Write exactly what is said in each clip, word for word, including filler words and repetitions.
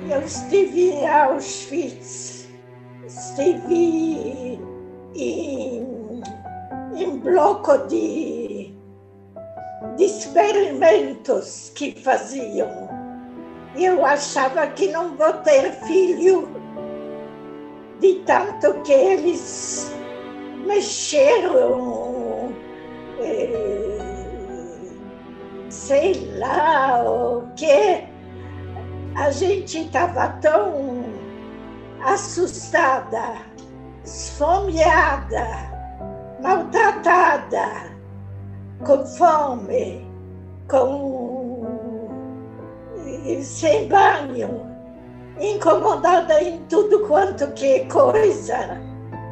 Eu estive em Auschwitz, estive em, em bloco de, de experimentos que faziam. Eu achava que não vou ter filho, de tanto que eles mexeram, eh, sei lá o que. A gente estava tão assustada, esfomeada, maltratada, com fome, com... sem banho, incomodada em tudo quanto que é coisa,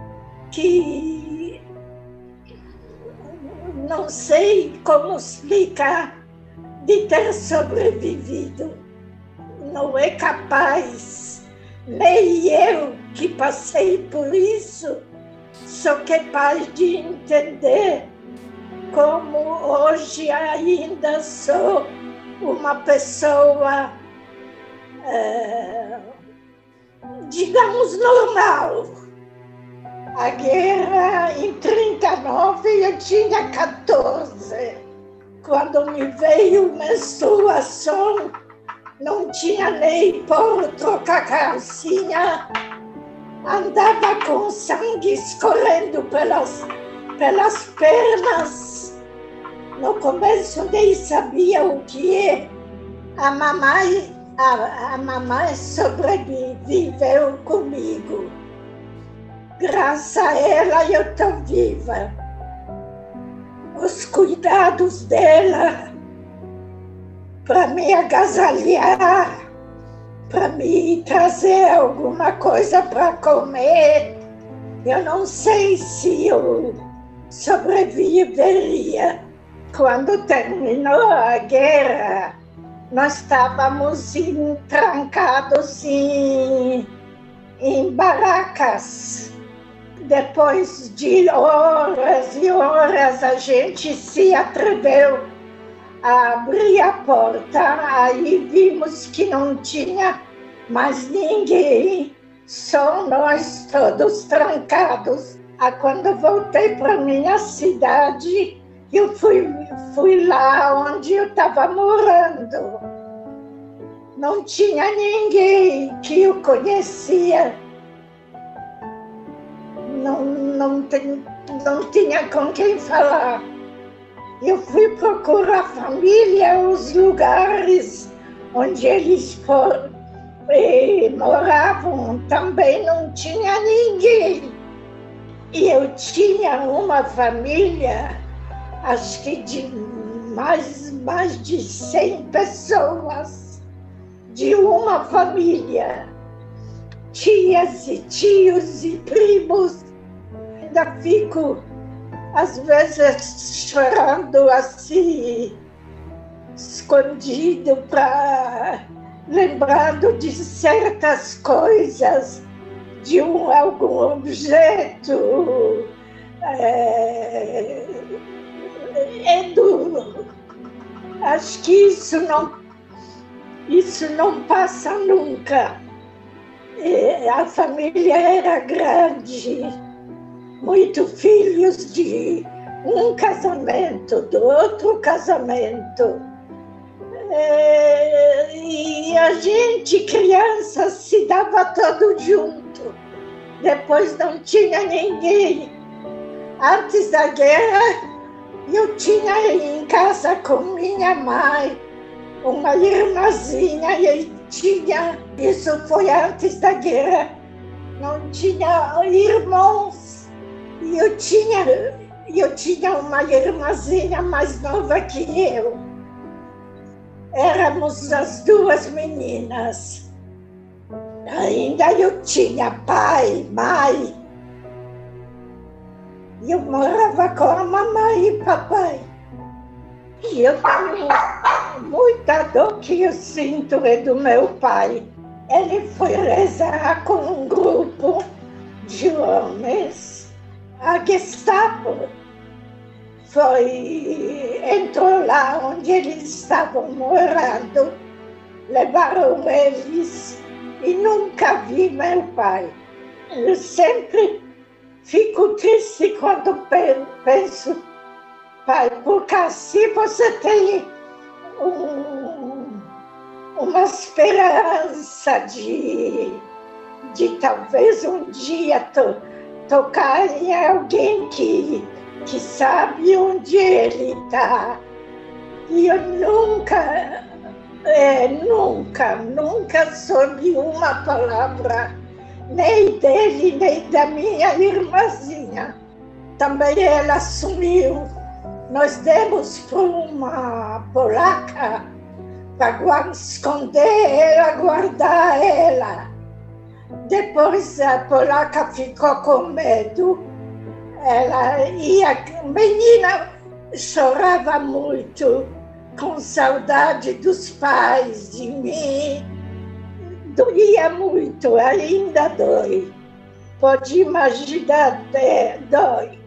que não sei como explicar de ter sobrevivido. Não é capaz, nem eu que passei por isso, sou capaz de entender como hoje ainda sou uma pessoa, é, digamos, normal. A guerra em trinta e nove eu tinha quatorze. Quando me veio menstruação, não tinha nem por trocar calcinha, andava com sangue escorrendo pelas, pelas pernas. No começo nem sabia o que é. A mamãe, a, a mamãe sobreviveu comigo. Graças a ela eu estou viva. Os cuidados dela para me agasalhar, para me trazer alguma coisa para comer. Eu não sei se eu sobreviveria. Quando terminou a guerra, nós estávamos trancados em, em barracas. Depois de horas e horas, a gente se atreveu a abrir a porta. Aí vimos que não tinha mais ninguém, só nós todos trancados. Aí, quando voltei para minha cidade, eu fui, fui lá onde eu estava morando. Não tinha ninguém que eu conhecia. Não, não, tem, não tinha com quem falar. Eu fui procurar a família, os lugares onde eles for, eh, moravam, também não tinha ninguém. E eu tinha uma família, acho que de mais, mais de cem pessoas, de uma família. Tias e tios e primos. Ainda fico, às vezes, chorando assim, escondido, para lembrando de certas coisas, de um, algum objeto. É, é duro. Acho que isso não, isso não passa nunca. É, a família era grande, muitos filhos de um casamento, do outro casamento. É, e a gente, criança, se dava todo junto. Depois não tinha ninguém. Antes da guerra, eu tinha em casa com minha mãe uma irmãzinha e tinha, isso foi antes da guerra, não tinha irmãos. E eu tinha, eu tinha uma irmãzinha mais nova que eu. Éramos as duas meninas. Ainda eu tinha pai, mãe. E eu morava com a mamãe e papai. E eu tenho muita dor que eu sinto é do meu pai. Ele foi rezar com um grupo de homens. A Gestapo foi, entrou lá onde eles estavam morando, levaram eles e nunca vi meu pai. Eu sempre fico triste quando penso, pai, porque assim você tem um, uma esperança de, de talvez um dia to, tocar em alguém que, que sabe onde ele está. E eu nunca, é, nunca, nunca soube uma palavra nem dele, nem da minha irmãzinha. Também ela sumiu. Nós demos para uma polaca para esconder ela, guardar ela. Depois a polaca ficou com medo. Ela ia, a menina chorava muito, com saudade dos pais, de mim. Doía muito, ainda dói. Pode imaginar, é, dói.